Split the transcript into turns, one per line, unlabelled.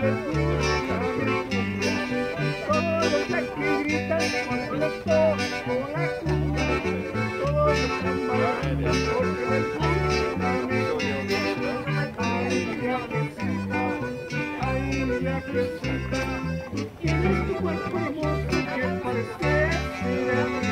les gusta mi cumbia. Todos aquí gritan cuando les toco la cumbia. Todos están bailando porque les gusta mi cumbia. Ay, viajecita, ay, viajecita, tienes tu cuerpo hermoso que parece de